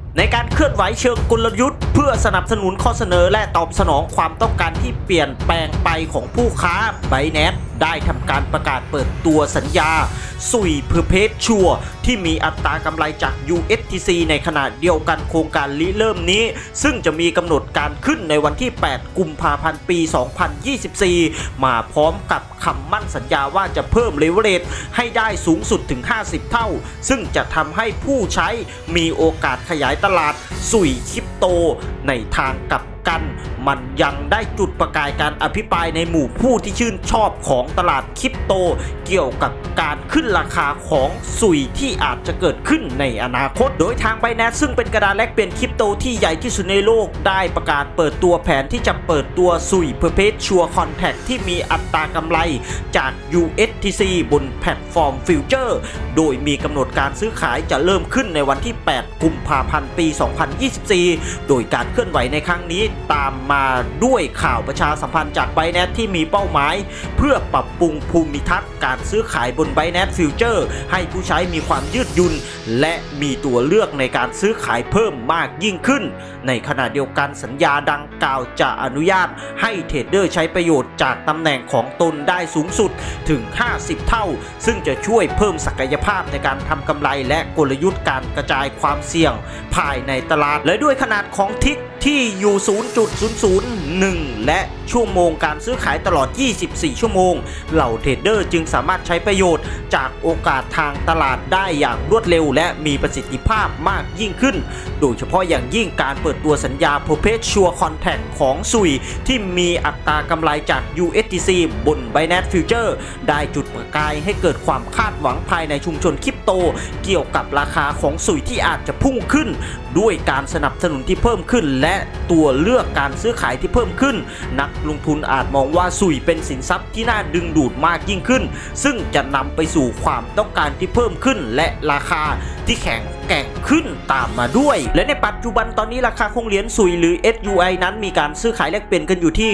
ในการเคลื่อนไหวเชิงกลยุทธ์เพื่อสนับสนุนข้อเสนอและตอบสนองความต้องการที่เปลี่ยนแปลงไปของผู้ค้า Binance ได้ทำการประกาศเปิดตัวสัญญาซุยเพอร์เพชชัวที่มีอัตรากำไรจาก USTC ในขณะเดียวกันโครงการริเริ่มนี้ซึ่งจะมีกำหนดการขึ้นในวันที่ 8 กุมภาพันธ์ปี 2024 มาพร้อมกับคำมั่นสัญญาว่าจะเพิ่มเลเวอเรจให้ได้สูงสุดถึง 50 เท่าซึ่งจะทำให้ผู้ใช้มีโอกาสขยายตลาดซุยคริปโตในทางกลับกันมันยังได้จุดประกายการอภิปรายในหมู่ผู้ที่ชื่นชอบของตลาดคริปโตเกี่ยวกับการขึ้นราคาของซุยที่อาจจะเกิดขึ้นในอนาคตโดยทาง Binance ซึ่งเป็นกระดานแลกเปลี่ยนคริปโตที่ใหญ่ที่สุดในโลกได้ประกาศเปิดตัวแผนที่จะเปิดตัวซุยเพอร์เพชชัวคอนแทคที่มีอัตรากำไรจาก USTC บนแพลตฟอร์มฟิวเจอร์โดยมีกำหนดการซื้อขายจะเริ่มขึ้นในวันที่ 8 กุมภาพันธ์ปี 2024 โดยการเคลื่อนไหวในครั้งนี้ตามมาด้วยข่าวประชาสัมพันธ์จาก Binance ที่มีเป้าหมายเพื่อปรับปรุงภูมิทัศน์การซื้อขายบน Binance Future ให้ผู้ใช้มีความยืดหยุ่นและมีตัวเลือกในการซื้อขายเพิ่มมากยิ่งขึ้นในขณะเดียวกันสัญญาดังกล่าวจะอนุญาตให้เทรดเดอร์ใช้ประโยชน์จากตำแหน่งของตนได้สูงสุดถึง 50 เท่าซึ่งจะช่วยเพิ่มศักยภาพในการทำกำไรและกลยุทธ์การกระจายความเสี่ยงภายในตลาดและด้วยขนาดของทิกที่อยู่ 0.001 และชั่วโมงการซื้อขายตลอด 24 ชั่วโมงเหล่าเทรดเดอร์จึงสามารถใช้ประโยชน์จากโอกาสทางตลาดได้อย่างรวดเร็วและมีประสิทธิภาพมากยิ่งขึ้นโดยเฉพาะอย่างยิ่งการเปิดตัวสัญญา Perpetual Contract ของซุยที่มีอัตรากำไรจาก USTC บน Binance Future ได้จุดประกายให้เกิดความคาดหวังภายในชุมชนคริปโตเกี่ยวกับราคาของซุยที่อาจจะพุ่งขึ้นด้วยการสนับสนุนที่เพิ่มขึ้นและตัวเลือกการซื้อขายที่เพิ่มขึ้นนักลงทุนอาจมองว่าซุยเป็นสินทรัพย์ที่น่าดึงดูดมากยิ่งขึ้นซึ่งจะนำไปสู่ความต้องการที่เพิ่มขึ้นและราคาที่แข็งแกร่งขึ้นตามมาด้วยและในปัจจุบันตอนนี้ราคาของเหรียญซุยหรือ SUI นั้นมีการซื้อขายแลกเปลี่ยนกันอยู่ที่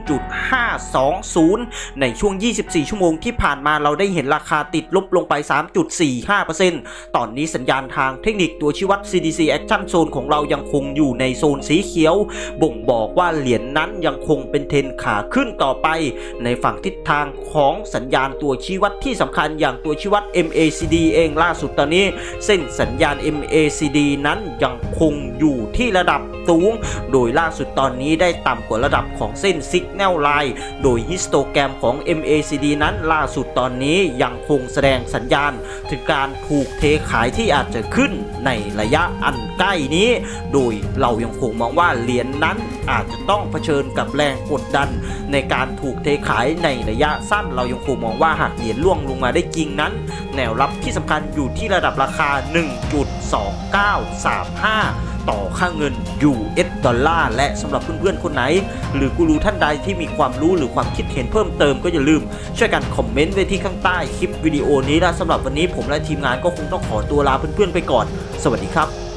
1.520 ในช่วง 24 ชั่วโมงที่ผ่านมาเราได้เห็นราคาติดลบลงไป 3.45% ตอนนี้สัญญาณทางเทคนิคตัวชี้วัด CDC Action Zone ของเรายังคงอยู่ในโซนสีเขียวบ่งบอกว่าเหรียญนั้นยังคงเป็นเทรนขาขึ้นต่อไปในฝั่งทิศทางของสัญญาณตัวชี้วัดที่สำคัญอย่างตัวชี้วัด MACD เองล่าสุดตอนนี้เส้นสัญญาณ MACD นั้นยังคงอยู่ที่ระดับสูงโดยล่าสุดตอนนี้ได้ต่ำกว่าระดับของเส้น Signal Line โดยฮิสโตแกรมของ MACD นั้นล่าสุดตอนนี้ยังคงแสดงสัญญาณถึงการถูกเทขายที่อาจจะขึ้นในระยะอันใกล้นี้โดยเรายังคงมองว่าเหรียญนั้นอาจจะต้องเผชิญกับแรงกดดันในการถูกเทขายในระยะสั้นเรายังคงมองว่าหากเหรียญล่วงลงมาได้จริงนั้นแนวรับที่สำคัญอยู่ที่ระดับราคา 1.2935 ต่อค่าเงิน US ดอลลาร์และสำหรับเพื่อนๆคนไหนหรือกูรูท่านใดที่มีความรู้หรือความคิดเห็นเพิ่มเติมก็อย่าลืมช่วยกันคอมเมนต์ไว้ที่ข้างใต้คลิปวิดีโอนี้และสำหรับวันนี้ผมและทีมงานก็คงต้องขอตัวลาเพื่อนๆไปก่อนสวัสดีครับ